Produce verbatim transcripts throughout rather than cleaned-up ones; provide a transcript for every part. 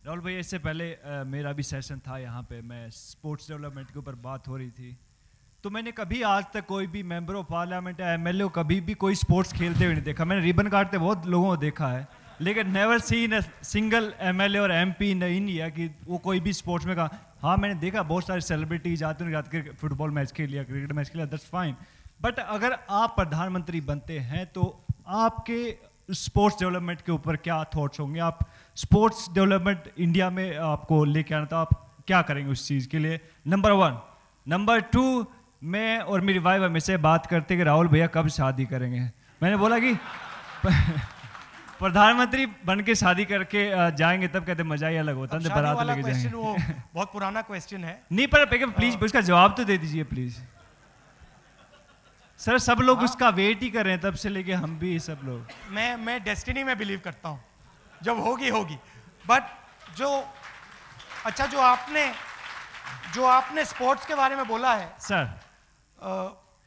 राहुल भाई, इससे पहले आ, मेरा भी सेशन था यहाँ पे, मैं स्पोर्ट्स डेवलपमेंट के ऊपर बात हो रही थी, तो मैंने कभी आज तक कोई भी मेंबर ऑफ पार्लियामेंट या एमएलए कभी भी कोई स्पोर्ट्स खेलते हुए नहीं देखा। मैंने रिबन काटते बहुत लोगों को देखा है, लेकिन never seen a single MLA और एमपी इन इंडिया कि वो कोई भी स्पोर्ट्स में कहा। हाँ, मैंने देखा बहुत सारे सेलिब्रिटीज आते हैं, जाते फुटबॉल मैच खेल लिया, क्रिकेट मैच खेल लिया, दैट्स फाइन, बट अगर आप प्रधानमंत्री बनते हैं तो आपके स्पोर्ट्स डेवलपमेंट के ऊपर क्या थॉट्स होंगे? आप स्पोर्ट्स डेवलपमेंट इंडिया में आपको लेके आना, तो आप क्या करेंगे उस चीज़ के लिए? Number one. नंबर टू, मैं और मेरी वाइफ हमेशा बात करते कि राहुल भैया कब शादी करेंगे। मैंने बोला कि प्रधानमंत्री बन के शादी करके जाएंगे तब कहते मजा ही अलग होता है, बारात लेके जाएंगे। वो बहुत पुराना क्वेश्चन है। नहीं, पर प्लीज उसका जवाब तो दे दीजिए प्लीज। सर, सब लोग हाँ? उसका वेट ही कर रहे हैं तब से लेके हम भी सब लोग। मैं मैं डेस्टिनी में बिलीव करता हूँ, जब होगी होगी। बट जो अच्छा जो आपने जो आपने स्पोर्ट्स के बारे में बोला है सर, आ,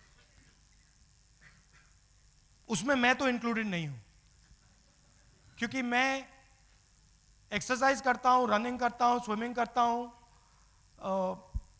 उसमें मैं तो इंक्लूडेड नहीं हूं, क्योंकि मैं एक्सरसाइज करता हूं, रनिंग करता हूं, स्विमिंग करता हूं। आ,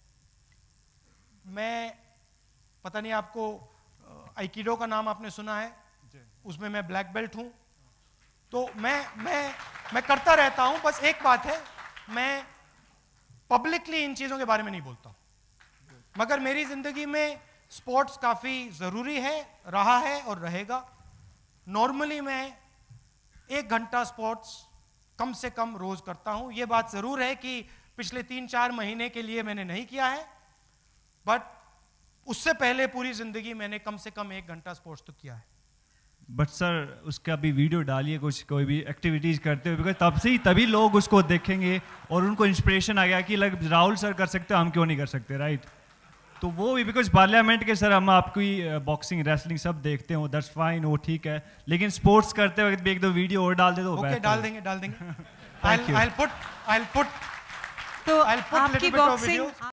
मैं पता नहीं आपको आइकिडो का नाम आपने सुना है, उसमें मैं ब्लैक बेल्ट हूं। तो मैं मैं मैं करता रहता हूं। बस एक बात है, मैं पब्लिकली इन चीजों के बारे में नहीं बोलता हूं, मगर मेरी जिंदगी में स्पोर्ट्स काफी जरूरी है, रहा है और रहेगा। नॉर्मली मैं एक घंटा स्पोर्ट्स कम से कम रोज करता हूं। यह बात जरूर है कि पिछले तीन चार महीने के लिए मैंने नहीं किया है, बट उससे पहले पूरी जिंदगी मैंने कम से कम एक घंटा स्पोर्ट्स तो किया है। बट सर, उसका भी वीडियो डालिए कुछ, कोई भी एक्टिविटीज करते हुए, बिकॉज तब से ही तभी लोग उसको देखेंगे और उनको इंस्पिरेशन आ गया कि लग राहुल सर कर सकते हो, हम क्यों नहीं कर सकते, राइट? तो वो भी बिकॉज पार्लियामेंट के सर हम आपकी बॉक्सिंग, रेसलिंग सब देखते हो, दैट्स फाइन, वो ठीक है, लेकिन स्पोर्ट्स करते वक्त भी एक दो वीडियो और डाल दे तो ओके, डाल देंगे डाल देंगे Thank you. I'll put I'll put तो I'll put आपकी little bit of boxing videos.